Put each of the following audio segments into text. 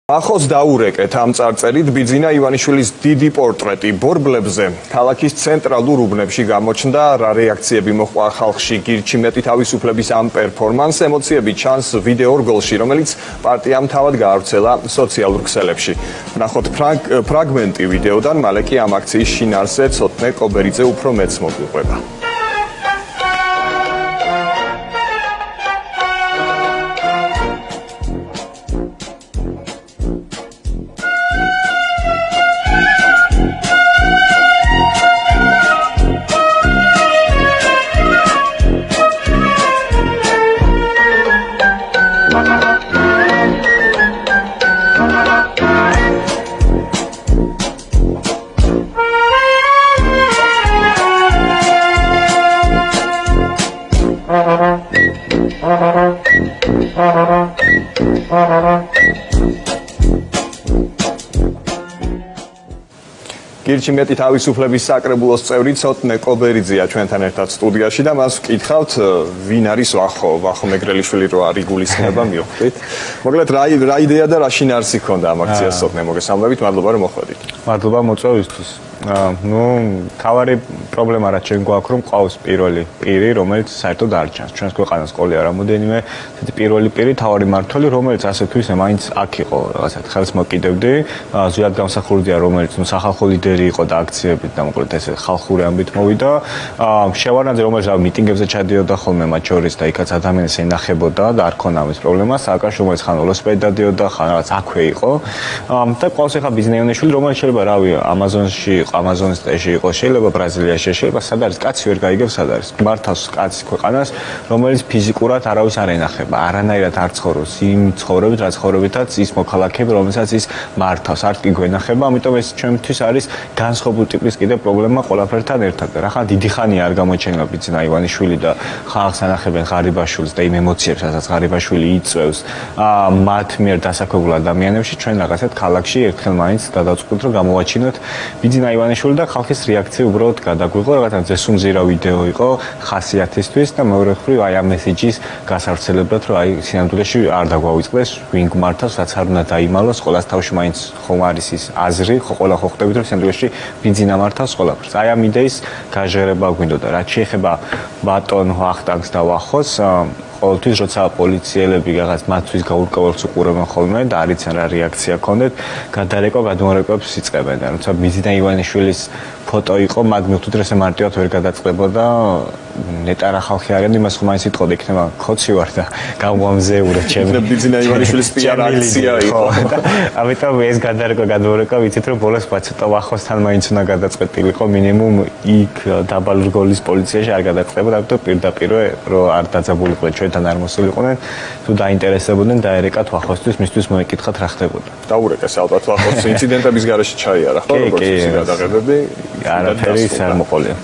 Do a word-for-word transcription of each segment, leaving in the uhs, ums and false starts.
ახოს დაურეკეთ ამ წარწერით ბიძინა ივანიშვილის დიდი პორტრეტი ბორბლებზე ქალაქის ცენტრალურ უბნებში გამოჩნდა რა რეაქციები მოჰყვა ხალხში გირჩი მეტი თავისუფლების ამ პერფორმანს ემოციები ჩანს ვიდეო რგოლში რომელიც პარტიამ თავად გაავრცელა სოციალურ ქსელებში ნახოთ ფრაგმენტი ვიდეოდან მალე კი ამ აქციის შინაარსზე ცოტნე კობერიძე უფრო მეც მოგვიყვება გირჩი მეტი თავისუფლების საკრებულოს წევრი ცოტნე კობერიძეა ჩვენთან ერთად სტუდიაში და მას ვკითხავთ ვინ არის ვახო ვახო მეგრელიშვილი რო არის გულისხმება მივხვდით მოკლედ რა რა იდეა და რა შინაარსი ქონდა ამ აქციას ცოტნე მოგესალმებით მადლობა რომ მოხვედით მადლობა მოწვევისთვის ну თავარი პრობლემა რაც ჩვენ გვაქვს რომ ყავს პირველი პირი რომელიც საერთოდ არ ჩანს ჩვენს ქვეყანას ყოლია რამოდენიმე ესეთი პირველი პირი თავარი მართველი რომელიც ასე თუ ისე მაინც აქ იყო რაღაცა ხელს მოკიდებდი ზუსტად გამსახურდია რომელიც ნუ სახალხო ლიდერი იყო და აქციებით და მოკლედ ესე ხალხური ამბით მოვიდა შევარნაძე რომელიც მიტინგებზე ჩადიოდა ხოლმე მათ შორის და იქაც ადამიანს ენახებოდა და არ ქონა ამის პრობლემა სააკაშო რომელიც ხან ველოსიპედით დადიოდა ხან რაღაც აქვე იყო და ყავს ახლა ბიძინა ივანიშვილი რომელიც შეიძლება რავი ამაზონში ამაზონის ტეში იყო შეიძლება ბრაზილიაში შეიძლება სად არის კაცი ვერ გაიგებს სად არის მართავს კაცი ქვეყანას რომელიც ფიზიკურად არავის არ ენახება არანაირად არ ცხოვრობს იმ ცხოვრებით რაც ცხოვრებითაც ის მოქალაქეები რომელსაც ის მართავს არ კი გვენახება ამიტომ ეს ჩვენთვის არის განსხვავებული ტიპის კიდე პრობლემა ყველაფერთან ერთად და რა დიდი ხანია არ გამოჩენილა ბიძინა ივანიშვილი და ხალხს ანახებენ ღარიბაშვილს და იმ ემოციებს რასაც ღარიბაშვილი იწვევს მათ მიერ დასაქმებულ ადამიანებში ჩვენ რაღაცად ქალაქში ერთხელ მაინც გადავწყვიტეთ რომ გამოვაჩინოთ ბიძინა ივანიშვილი და ხალხის რეაქცია უბრალოდ გადაგვიღო რაღაცა ზესუმზირა ვიდეო იყო ხასიათისთვის და მეორე მხრივ აი ამ მესეჯის გასავრცელებლად რომ აი სინამდვილეში არ დაგვავიწყდეს ვინ გმართავს რაც არ უნდა დაიმალოს ყოველს თავში მაინც ხომ არის ის აზრი ხო ყველა ხო ხტებით რომ სინამდვილეში ბიძინა მართავს ყველაფერს აი ამ იდეის გაჟღერება გვინდოდა რაც შეეხება ბატონ ვახტანგს და ვახოს ყოველთვის როცა პოლიციელები რაღაც მათთვის გაურკვეველს უყურებენ ხოლმე და არიცან რა რეაქცია ქონდეთ გადარეკვა გადმორეკვებს იწყებენ და როცა ბიძინა ივანიშვილის ფოტო იყო მაგ მივხვდით რომ ესე მარტივად ვერ გადაწყდებოდა ნეტარა ხალხი არიან იმას ხომ მაინც იტყოდა იქნება ხოცი ვარ და გამომზეურე ჩემი ბიძინა ივანიშვილის პიარ აქცია იყო ამიტომ ეს გადარეკვა გადმორეკვა ვიცით რომ ბოლოს ბაცოტა ვახოსთან მაინც უნდა გადაწყვეტილიყო მინიმუმ იქ დაბალ რგოლის პოლიციაში არ გადაწყდებოდა ამიტომ პირდაპირ რომ არ დაძაბულიყო ჩვენთან არ მოსულიყვნენ თუ დაინტერესებოდნენ დაერეკათ ვახოსთვის მისთვის მოეკითხათ რა ხდებოდა დაურეკეს ალბათ ვახოს ინციდენტების გარეშე ჩაიარა ხო როგორც ისე გადაღებები არაფერი არ მოყოლია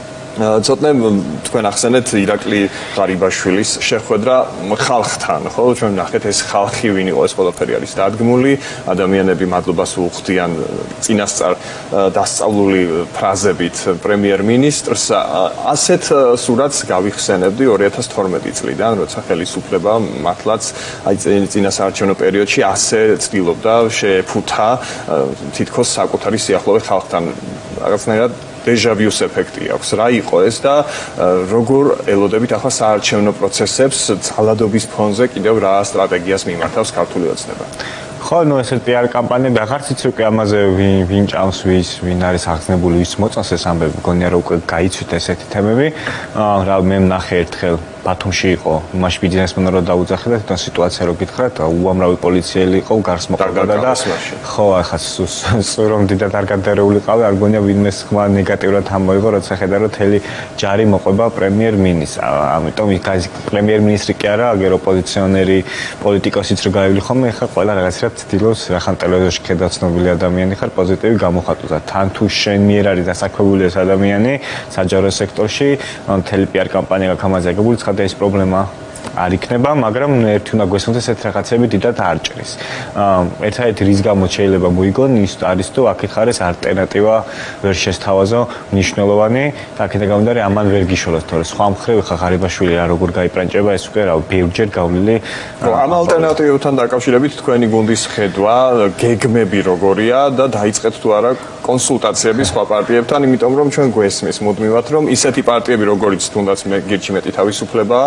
ცოტნე თქვენ ახსენეთ ირაკლი ღარიბაშვილის შეხვედრა ხალხთან ხო ჩვენ ნახეთ ეს ხალხი ვინ იყო ეს ყველაფერი არის დადგმული ადამიანები მადლობას უხდიან წინასწარ დასწავლული ფრაზებით პრემიერ-მინისტრს ასეთ სურათს გავიხსენებდი ორი ათას თორმეტი წლიდან როცა ხელისუფლება მართლაც აი წინასაარჩევნო პერიოდში ასე ცდილობდა შეეფუთა თითქოს საკუთარი სიახლოვე ხალხთან რაღაცნაირად დეჟავიუს ეფექტი აქვს რა იყო ეს და როგორ ელოდებით ახლა საარჩევნო პროცესებს ძალადობის ფონზე კიდევ რა სტრატეგიას მიმართავს ქართული ოცნება ხო ნუ ეს პიარ კამპანია და აღარც იცი უკვე ამაზე ვინ ვინ ჭამს ვის ვინ არის აღგზნებული ვის მოწონს ეს ამბები მგონია რომ უკვე გაიცვით ესეთი თემები რა მე ვნახე ერთხელ ბათუმში იყო მაშინ ბიძინას მქონდა რომ დაუძახე და თვითონ სიტუაცია რო გითხრათ უამრავი პოლიციელი იყო გარს მოყავდა და ხო ახლა სულ დიდად არ გადარეული ყავი არ გონია ვინმე ხმა ნეგატიურად ამოიღო როცა ხედა რომ თელი ჯარი მოყვება პრემიერ-მინისტრს ამიტომ ის პრემიერ-მინისტრი კი არა აგერ ოპოზიციონერი პოლიტიკოსიც რო გაივლი ხოლმე ახლა ყველა რაღაცა ცდილობს რახან ტელევიზორში ხედა ცნობილი ადამიანი ხარ პოზიტივი გამოხატოს და თან თუ შენ მიერ არის დასაქმებული ეს ადამიანი საჯარო სექტორში მთელი პიარ კამპანია გაქვს ამაზე აგებული ცხადია ეს პრობლემა არ იქნება, მაგრამ ერთი უნდა გვესწროს ეს რაღაცები დიდად არ ჭრის. ერთადერთი რის გამო შეიძლება მოიგონ ის არის თუ აქეთ ხარეს ალტერნატივა ვერ შესთავაზო მნიშვნელოვანი და აქეთ გამომდინარე ამან ვერ გიშოლოს, თორე სხვა მხრივ ხა ღარიბაშვილი რა როგორ გაიპრანჭება ეს უკვე რა ბევრჯერ გავლილი. ამ ალტერნატივებთან დაკავშირებით თქვენი გუნდის ხედვა, გეგმები როგორია და დაიწყეთ თუ არა კონსულტაციები სხვა პარტიებთან, იმიტომ რომ ჩვენ გვესმის მუდმივად რომ ისეთი პარტიები როგორიც თუნდაც მე გირჩი მეტი თავისუფლება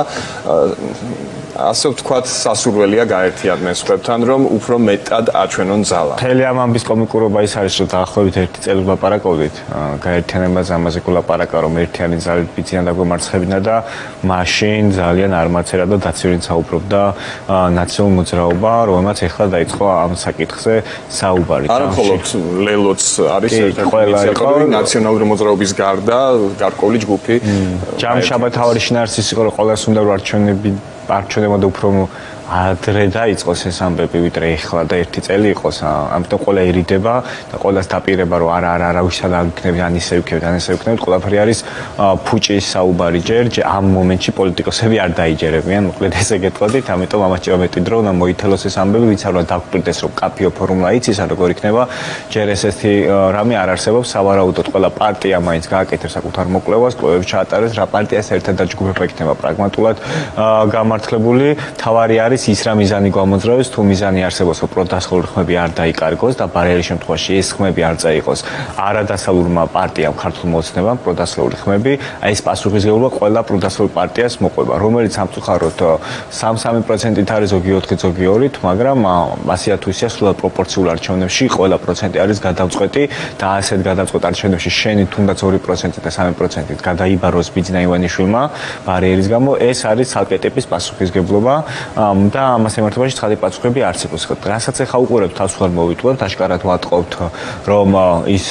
ასე ვთქვათ, სასურველია გაერთიანდნენ სხვებთან, რომ უფრო მეტად აჩვენონ ძალა. მთელი ამ ამბის კომიკურობა ის არის, რომ დაახლოებით ერთი წელი ვლაპარაკობდით, გაერთიანებაზე ამაზე გულაპარაკა, რომ ერთიანი ძალით ბიძიან დაგვემარცხებინა და მაშინ ძალიან ალმაცერად და დაცინვით საუბრობდა ნაციონალური მოძრაობა, რომელმაც ახლა დაიწყო ამ საკითხზე საუბარი. არა მხოლოდ ლელოც არის ერთ-ერთი ნაციონალური მოძრაობის გარდა გარკვეული ჯგუფი. ჯამშაბათ თავარი შინაარსის იყო, რომ ყველას უნდა არჩევნები არჩევნებოდა უფრო ადრე დაიწყოს ეს ამბები, ვიდრე ახლა და ერთი წელი იყოს. ამიტომ ყველა ერიდება და ყველას დაპირება, რომ არა არა არა ვისად აღიქნები, ან ისე ვიქნებით, ან ისე ვიქნებით, ყველაფერი არის ფუჭის საუბარი ჯერ, ამ მომენტში პოლიტიკოსები არ დაიჯერებიან, მოკლედ ესე გეტყოდით, ამიტომ ამას ჭირდება მეტი დრო, უნდა მოითელოს ეს ამბები, ვინც არ უნდა დაგვპირდეს, რომ კაფეო ფორმულა იცის, ან როგორ იქნება, ჯერ ესეთი რამე არ არსებობს, სავარაუდოდ ყველა პარტია მაინც გააკეთებს საკუთარ მოკვლევას, კვლევებს ჩაატარებს, რა პარტიას ერთად დაჯგუფება იქნება პრაგმატულად გამართლებული, თავარი არის ის რა მიზანი გამოძრავეს, თუ მიზანი არსებობს, რომ პროდასხლური ხმები არ დაიკარგოს და ბარიერის შემთხვევაში ეს ხმები არ წაიღოს არადასავლურმა პარტიამ ქართულ მოცნებამ პროდასხლური ხმები, აი ეს პასუხისმგებლობა ყველა პროდასხლურ პარტიას მოყვება, რომელიც სამწუხაროდ სამი პროცენტით არის ზოგი ოთხი, ზოგი ორი, მაგრამ ასეა თუ ისეა სრულად პროპორციულ არჩევნებში ყველა პროცენტი არის გადამწყვეტი და ასეთ გადამწყვეტ არჩევნებში შენი თუნდაც ორი პროცენტი და სამი პროცენტით გადაიბაროს ბიძინა ივანიშვილმა ბარიერის გამო, ეს არის ცალკე ტიპის პასუხისმგებლობა და ამას ემართებაში ცხადი პასუხები არსებობს. რასაც ახლა უყურებთ, თავს ხარ მოვიტყუებთ, აშკარად ვატყობთ, რომ ის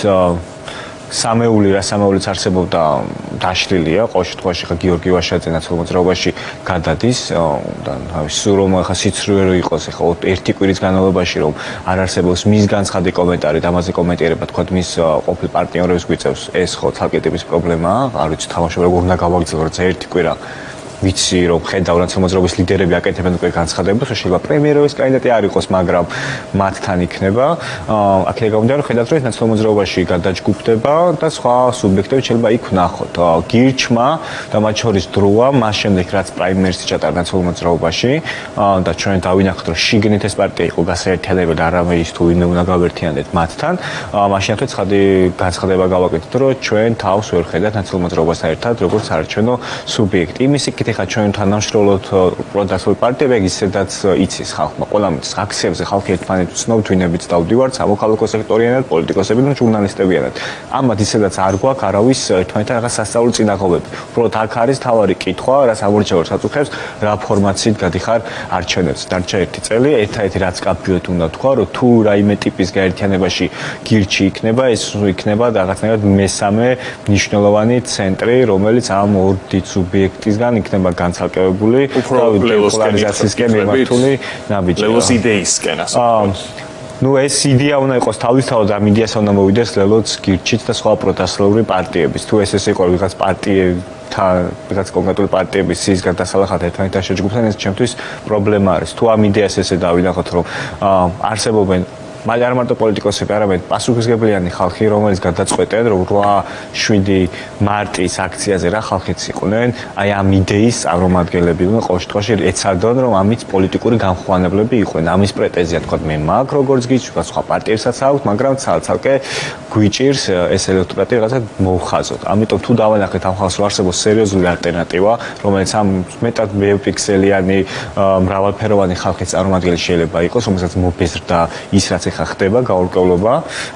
სამეული რა სამეულიც არსებობდა დაშლილია, ყოველ შემთხვევაში ხა გიორგი ვაშაძე ნაციონალურ მოძრაობაში გადადის და თავის სულ რომ ხა სიცრუე რო იყოს, ხა ერთი კვირის განმავლობაში რომ არ არსებობს მის განცხადი კომენტარი და ამაზე კომენტირება, თქვა მის ყოფილ პარტნიორებს გვიწევს, ეს ხო ცალკე ტიპის პრობლემაა, არ ვიცი თამაშობა როგორ უნდა გავაგრძელო, როცა ერთი კვირა ვიცი რომ ხედავ ნაციონალური მოძრაობის ლიდერები აკეთებენ უკვე განცხადებას, რომ შეიძლება პრემიერების კანდიდატი არ იყოს, მაგრამ მათთან იქნება. აქედან გამომდინარე, ხედავთ, რომ ეს ნაციონალური მოძრაობაში გადაჯგუფდება და სხვა სუბიექტები შეიძლება იქ ვნახოთ. გირჩმა და მათ შორის დროა, მას შემდეგ რაც პრაიმერისი ჩატარდა ნაციონალურ მოძრაობაში და ჩვენ დავინახოთ, რომ შიგნით ეს პარტია იყო გასაერთიანებელი, არამე ის თუ ვინმე უნდა გავერთიანდეთ მათთან. მაშინ ახლა ცხადი განცხადება გავაკეთეთ, რომ ჩვენ თავს ვერ ხედავთ ნაციონალურ მოძრაობასთან ერთად, როგორც საარჩევნო სუბიექტი. იმის იქით ხა ჩვენ თანამშრომლობთ პროდასხლური პარტიები, ისედაც იცის ხალხმა, ყველა მის აქციებზე ხალხი ერთმანეთს ცნობთ, ვინებიც დავდივართ, სამოქალაქო სექტორიანად, პოლიტიკოსები და ჟურნალისტებიანად. ამათ ისედაც არ გვაქვს არავის ერთმანეთთან რაღაც სასწაული წინაღობები. უბრალოდ აქ არის თავარი კითხვა, რაც ამორჩევარ საწუხებს, რა ფორმაციით გადიხარ არჩევნებს. დარჩა ერთი წელი, ერთ-ერთი რაც კაფეოთ უნდა თქვა, რომ თუ რაიმე ტიპის გაერთიანებაში გირჩი იქნება, ეს იქნება რაღაცნაირად მესამე მნიშვნელოვანი ცენტრი, რომელიც ამ ორ დიდ სუბიექტისგან იქნება განცალკევებული და პოლარიზაციისკენ მიმართული ნაბიჯი. ლელოს იდეისკენ ასე ვთქვათ. ნუ ეს იდეა უნდა იყოს თავისთავად ამ იდეას უნდა მოვიდეს ლელოც, გირჩიც და სხვა პროდასხლური პარტიების. თუ ეს ესე იყო ვიღაც პარტიებთა, ვიღაც კონკრეტული პარტიების სიის გადასალახად ერთმანეთთან შეჯგუფთან, ეს ჩემთვის პრობლემა არის. თუ ამ იდეას ესე დავინახოთ, რომ არსებობენ მაგრამ არ მარტო პოლიტიკოსები, არამედ პასუხისმგებლიანი ხალხი, რომელიც გადაწყვეტენ, რომ რვა შვიდი მარტის აქციაზე რა ხალხიც იყვნენ, აი ამ იდეის წარმომადგენლები უნდა ყოველ შემთხვევაში ეცადონ, რომ ამით პოლიტიკური გამხვალებლები იყვნენ. ამის პრეტენზია თქვა მე მაქვს, როგორც გიჩვენე, სხვა პარტიებსაც აქვს, მაგრამ ცალ-ცალკე გვიჭირს ეს ელექტორატი რაღაცა მოუხაზოთ. ამიტომ თუ დავანახეთ ამ ხალხს, რომ არსებობს სერიოზული ალტერნატივა, რომელიც ამ მეტად მეფიქსელიანი, მრავალფეროვანი ხალხის წარმომადგენელი შეიძლება იყოს, რომელსაც მობეზრდა ის რაც ხა ხდება გაურკვევლობა.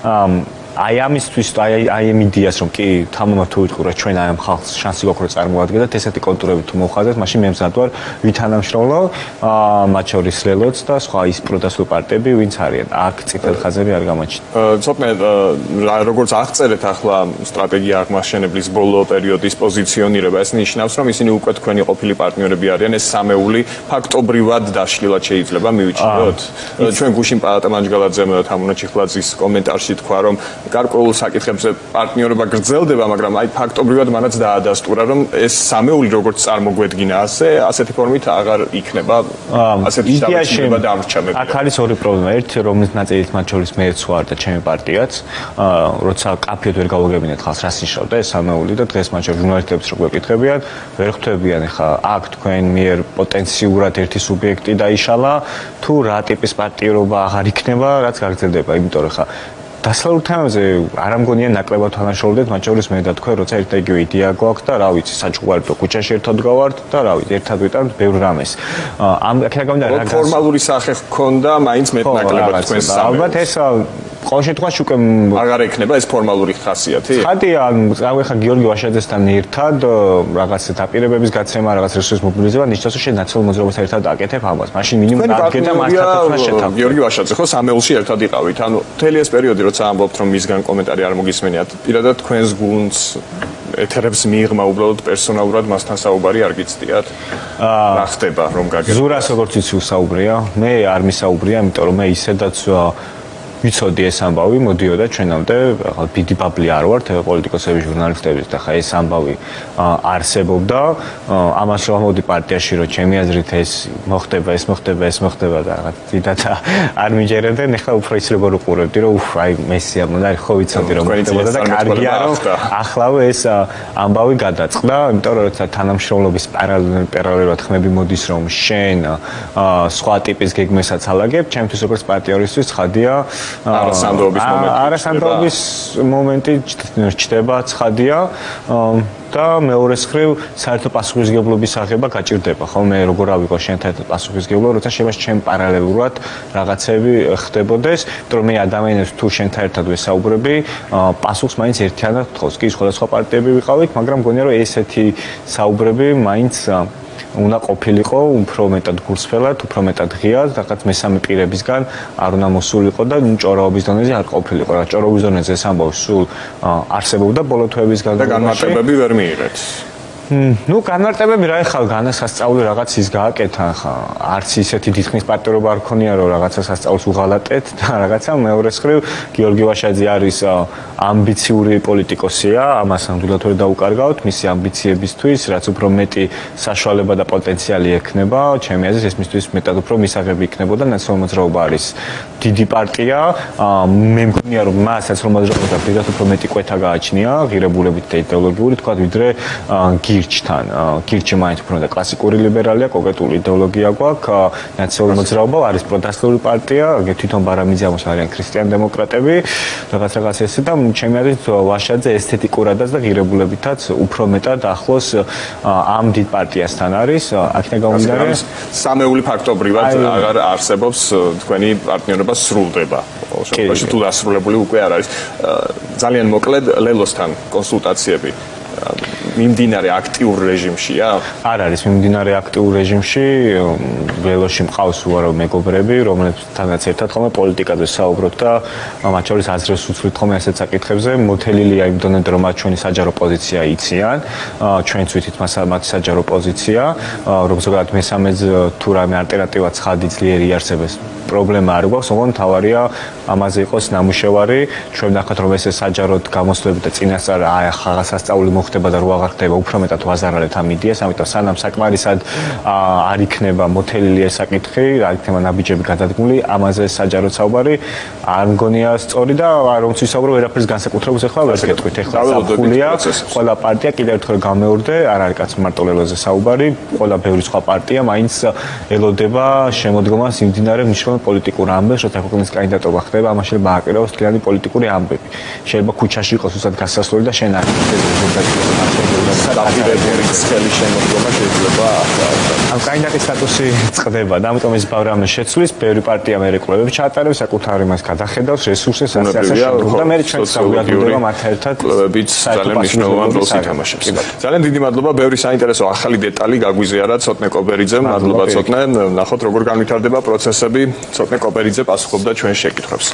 აი ამისთვის აი აი ამ იდეას რომ კი თამამად თუ ვიტყვი რომ ჩვენ აი ამ ხალხს შანსი გვაქვს რომ წარმოადგენთ ესეთი კონტურები თუ მოხაზეთ, მაშინ მე მზად ვარ ვითანამშრომლო მათ შორის ლელოც და სხვა ის პროდასხლური პარტიები ვინც არიან. აქ წითელ ხაზები არ გამოჩნდა. ცოტნე როგორც აღწერეთ ახლა სტრატეგია აღმაშენებლის ბოლო პერიოდის პოზიციონირება, ეს ნიშნავს რომ ისინი უკვე თქვენი ყოფილი პარტნიორები არიან, ეს სამეული ფაქტობრივად დაშლილად შეიძლება მივიჩნიოთ. ჩვენ გუშინ პალატა მანჯგალაძემ თამუნა ჩიხლაძის კომენტარში თქვა რომ გარკვეულ საკითხებზე პარტნიორობა გრძელდება, მაგრამ აი ფაქტობრივად მანაც დაადასტურა, რომ ეს სამეული როგორც წარმოგვედგინა, ასე ასეთი ფორმით აღარ იქნება, ასეთი შტაბი დამრჩა მე. აქ არის ორი პრობლემა. ერთი, რომელიც ნაწილით მათ შორის მეც ვარ და ჩემი პარტიაც, როცა კაფედ ვერ გავაგებინეთ ხალხს, რას ნიშნავდა ეს სამეული და დღეს მათ შორის ჟურნალისტებს რო გვეკითხებიან, ვერ ხვდებიან ხა აქ თქვენ მიერ პოტენციურად ერთი სუბიექტი დაიშალა, თუ რა ტიპის პარტნიორობა აღარ იქნება, რაც გაგრძელდება, იმიტომ რომ ხა დასავლურ თემებზე არ ამგონია ნაკლებად თანაშრომლობდეთ, მათ შორის მე და თქვენ, როცა ერთ და იგივე იდეა გვაქვს და რა ვიცი, საჭუღარით ქუჩაში ერთად გავართ და რა ვიცი, ერთად ვიტანთ ბევრ რამეს. ამ აქედან გამომდინარე რა ფორმალური სახე ჰქონდა, მაინც მეტ ნაკლებად თქვენს სამეულს. ალბათ ეს ყოველ შემთხვევაში უკვე აღარ ექნება ეს ფორმალური ხასიათი? ხადია, აი ხა გიორგი ვაშაძესთან ერთად რაღაც დაპირებების გაცემა, რაღაც რესურსების მობილიზება, ნიშნავს, რომ შენ ნაციონალურ მოძრაობასთან ერთად აკეთებ ამას. მაშინ მინიმუმ დადგე და მასთან შეთავაზ. გიორგი ვაშაძე ხო სამეულში ერთად იყავით. ანუ მთელი ეს პერიოდი როცა ამბობთ, რომ მისგან კომენტარი არ მოგისმენიათ, პირადად თქვენს გუნდს ეთერებს მიიღმა უბრალოდ პერსონალურად მასთან საუბარი არ გიცდიათ? რა ხდება, რომ გაგებთ? ზურას როგორც იცი უსაუბრია, მე არ მისაუბრია, იმიტომ რომ მე ისედაც ვიცოდი ეს ამბავი, მოდიოდა ჩვენამდე, ახლა დიდი ბაბლი არ ვართ, პოლიტიკოსების, ჟურნალისტების და ხა ეს ამბავი არსებობდა. ამას რომ მოდი პარტიაში რომ ჩემი აზრით ეს მოხდება, ეს მოხდება, ეს მოხდება და რაღაც დიდად არ მიჯერებდნენ, ეხლა უფრო ისრებო უყურებდი, რომ უფ, აი მესია მოდა, ხო ვიცოდი რომ მოხდებოდა და კარგია რომ ახლავე ეს ამბავი გადაწყდა, იმიტომ რომ როცა თანამშრომლობის პარალელურად ხმები მოდის რომ შენ სხვა ტიპის გეგმესაც ალაგებ, ჩემთვის როგორც პარტიორისთვის ხადია არასანდრობის მომენტი. არასანდრობის მომენტი ჩდება, ცხადია და მეორეს მხრივ საერთო პასუხისმგებლობის აღება გაჭირდება. ხო მე როგორ ავიღო შენთან ერთად პასუხისმგებლობა, როცა შეიძლება შენ პარალელურად რაღაცები ხდებოდეს, იმიტომ რომ მე ადამიანებს თუ შენთან ერთად ვესაუბრები, პასუხს მაინც ერთიანად გთხოვს. კი, სხვადასხვა პარტიები ვიყავით, მაგრამ მგონია რომ ესეთი საუბრები მაინც უნდა ყოფილიყო უფრო მეტად გულსფელად, უფრო მეტად ღიად, რაღაც მესამე პირებისგან არ უნდა მოსულიყო და ჭორაობის დონეზე არ ყოფილიყო. რა ჭორაობის დონეზე ეს ამბავი სულ არსებობდა ბოლო თვეების და განმარტებები ვერ მიიღეთ. ნუ განმარტებები რა ეხლა განასასწაული რაღაც ის გააკეთა ხა არც ისეთი დიდხნის პარტნიორობა არ ქონია რომ რაღაცა სასწაულს უღალატეთ და რაღაცა მეორეს მხრივ გიორგი ვაშაძე არის ამბიციური პოლიტიკოსია, ამას ნამდვილად ვერ დაუკარგავთ მისი ამბიციებისთვის, რაც უფრო მეტი საშუალება და პოტენციალი ექნება, ჩემი აზრით ეს მისთვის მეტად უფრო მისაღები იქნებოდა. ნაციონალური მოძრაობა არის დიდი პარტია, მე მგონია რომ მას ნაციონალური მოძრაობა პირდაპირ უფრო მეტი კვეთა გააჩნია, ღირებულებით და იდეოლოგიური თქვა ვიდრე გირჩთან. გირჩი მაინც უფრო და კლასიკური ლიბერალია, კონკრეტული იდეოლოგია გვაქვს. ნაციონალური მოძრაობა არის პროტესტული პარტია, თვითონ ბარამიძე ამას არიან ქრისტიან დემოკრატები, რაღაც რაღაც ესე და ჩემი აზრით ვაშაძე ესთეტიკურადაც და ღირებულებითაც უფრო მეტად ახლოს ამ დიდ პარტიასთან არის. აქედან გამომდინარე სამეული ფაქტობრივად აღარ არსებობს თქვენი პარტნიორობა სრულდება. შემთხვევაში თუ დასრულებული უკვე არ არის. ძალიან მოკლედ ლელოსთან კონსულტაციები მიმდინარე აქტიურ რეჟიმშია? არ არის მიმდინარე აქტიურ რეჟიმში. ველოში მყავს უარო მეგობრები, რომლებთანაც ერთად ხოლმე პოლიტიკაზე საუბრობთ და მათ შორის აზრებს უცვლით ხოლმე ასეთ საკითხებზე. მოთელილია იმ დონემდე, რომ მათ ჩვენი საჯარო პოზიცია იციან. ჩვენც ვიცით მათი საჯარო პოზიცია, რომ ზოგადად მესამეც თუ რამე ალტერნატივა ცხადი ძლიერი იარსებდეს. პრობლემა არ გვაქვს, ოღონდ თავარია ამაზე იყოს ნამუშევარი. ჩვენ ნახავთ რომ ეს საჯაროდ გამოსვლები და წინასწარ აი ხაღა სასწაული მოხდება და რო აღარ ხდება, უფრო მეტად ვაზარალეთ ამ იდეას, ამიტომ სანამ საკმარისად არ იქნება მოთელილი ეს საკითხი, არ იქნება ნაბიჯები გადადგმული, ამაზე საჯაროდ საუბარი არ მგონია სწორი და რომც ვისაუბრო ვერაფერს განსაკუთრებულს ახლა ვერ გეტყვით. ახლა საფხულია, ყველა პარტია კიდევ ერთხელ გამეორდე, არ არის კაც მარტო ლელოზე საუბარი, ყველა ბევრი სხვა პარტია მაინც ელოდება შემოდგომას იმდინარე მნიშვნელოვან პოლიტიკურ ამბებს, როცა ქვეყნის კანდიდატობა ხდება, ამას შეიძლება აყიროს თლიანი პოლიტიკური ამბები. შეიძლება ქუჩაში იყოს უცად გასასვლელი და შენ არ ხელის შემოდგომა შეიძლება ამ კანდიდატის სტატუსი წყდება და ამიტომ ეს ბავრამე შეცვლის, ბევრი პარტია მერეკლებებს ჩაატარებს, საკუთარი მას გადახედავს, რესურსებს ასე ასე შემდეგ და მე ჩვენ საუბრობთ მათ ერთად ძალიან მნიშვნელოვან როლს ითამაშებს. ძალიან დიდი მადლობა, ბევრი საინტერესო ახალი დეტალი გაგვიზიარა ცოტნე კობერიძემ, მადლობა ცოტნე, ნახოთ როგორ განვითარდება პროცესები. ცოტნე კობერიძე პასუხობდა ჩვენ შეკითხვებს.